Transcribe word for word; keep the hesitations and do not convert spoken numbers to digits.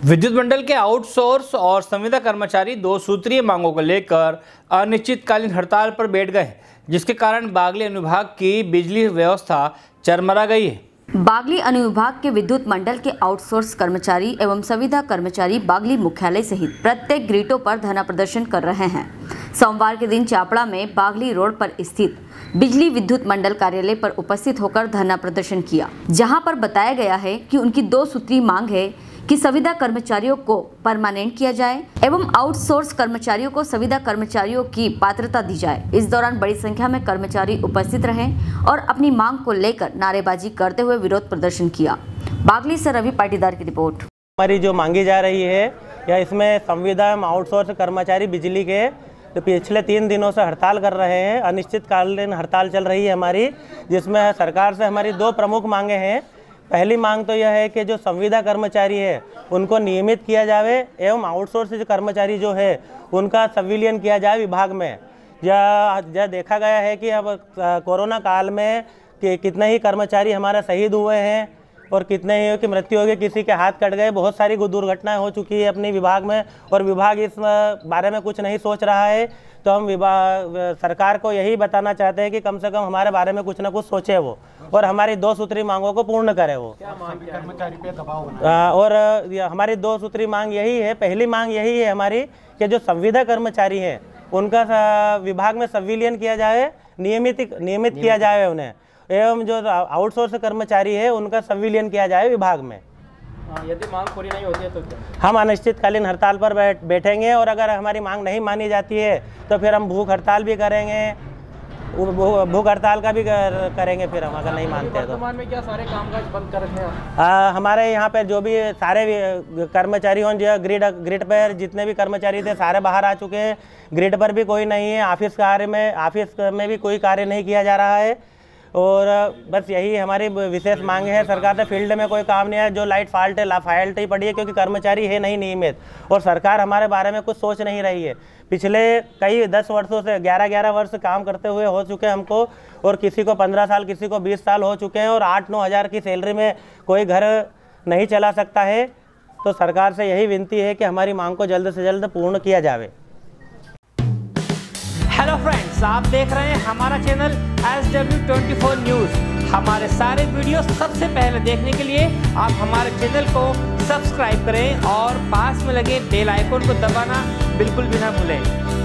विद्युत मंडल के आउटसोर्स और संविदा कर्मचारी दो सूत्रीय मांगों को लेकर अनिश्चितकालीन हड़ताल पर बैठ गए, जिसके कारण बागली अनुविभाग की बिजली व्यवस्था चरमरा गई है। बागली अनुविभाग के विद्युत मंडल के आउटसोर्स कर्मचारी एवं संविदा कर्मचारी बागली मुख्यालय सहित प्रत्येक ग्रिडों पर धरना प्रदर्शन कर रहे हैं। सोमवार के दिन चापड़ा में बागली रोड पर स्थित बिजली विद्युत मंडल कार्यालय पर उपस्थित होकर धरना प्रदर्शन किया, जहां पर बताया गया है कि उनकी दो सूत्री मांग है कि संविदा कर्मचारियों को परमानेंट किया जाए एवं आउटसोर्स कर्मचारियों को संविदा कर्मचारियों की पात्रता दी जाए। इस दौरान बड़ी संख्या में कर्मचारी उपस्थित रहे और अपनी मांग को लेकर नारेबाजी करते हुए विरोध प्रदर्शन किया। बागली से रवि पाटीदार की रिपोर्ट। हमारी जो मांगी जा रही है या इसमें संविदा एवं आउटसोर्स कर्मचारी बिजली के तो पिछले तीन दिनों से हड़ताल कर रहे हैं। अनिश्चितकालीन हड़ताल चल रही है हमारी, जिसमें सरकार से हमारी दो प्रमुख मांगे हैं। पहली मांग तो यह है कि जो संविदा कर्मचारी है उनको नियमित किया जाए एवं आउटसोर्स जो कर्मचारी जो है उनका संविलियन किया जाए विभाग में। यह देखा गया है कि अब कोरोना काल में कि कितने ही कर्मचारी हमारे शहीद हुए हैं और कितने ही की मृत्यु हो गई, किसी के हाथ कट गए, बहुत सारी दुर्घटनाएं हो चुकी है अपने विभाग में और विभाग इस बारे में कुछ नहीं सोच रहा है। तो हम विभाग सरकार को यही बताना चाहते हैं कि कम से कम हमारे बारे में कुछ ना कुछ सोचे वो और हमारी दो सूत्री मांगों को पूर्ण करे वो। कर्मचारी पे दबाव बनाए। और हमारी दो सूत्री मांग यही है। पहली मांग यही है हमारी कि जो संविदा कर्मचारी हैं उनका विभाग में संविलियन किया जाए, नियमित नियमित किया जाए उन्हें, एवं जो आउटसोर्स कर्मचारी है उनका संविलियन किया जाए विभाग में। यदि मांग पूरी नहीं होती है तो क्या? हम अनिश्चितकालीन हड़ताल पर बैठ बैठेंगे और अगर हमारी मांग नहीं मानी जाती है तो फिर हम भूख हड़ताल भी करेंगे, भूख हड़ताल का भी करेंगे फिर हम अगर नहीं मानते हैं तो। वर्तमान में क्या सारे कामकाज बंद कर रखे हैं? हमारे यहाँ पर जो भी सारे कर्मचारी हों, जो ग्रिड ग्रिड पर जितने भी कर्मचारी थे सारे बाहर आ चुके हैं। ग्रिड पर भी कोई नहीं है, ऑफिस कार्य में ऑफिस में भी कोई कार्य नहीं किया जा रहा है। और बस यही हमारी विशेष मांग है। सरकार से फील्ड में कोई काम नहीं है, जो लाइट फॉल्ट है ला फाल्ट ही पड़ी है क्योंकि कर्मचारी है नहीं नियमित और सरकार हमारे बारे में कुछ सोच नहीं रही है। पिछले कई दस वर्षों से ग्यारह ग्यारह वर्ष काम करते हुए हो चुके हैं हमको, और किसी को पंद्रह साल किसी को बीस साल हो चुके हैं और आठ नौ हज़ार की सैलरी में कोई घर नहीं चला सकता है। तो सरकार से यही विनती है कि हमारी मांग को जल्द से जल्द पूर्ण किया जाए। हेलो फ्रेंड्स, आप देख रहे हैं हमारा channel S W twenty four news. हमारे सारे वीडियो सबसे पहले देखने के लिए आप हमारे चैनल को सब्सक्राइब करें और पास में लगे बेल आइकन को दबाना बिल्कुल भी ना भूलें।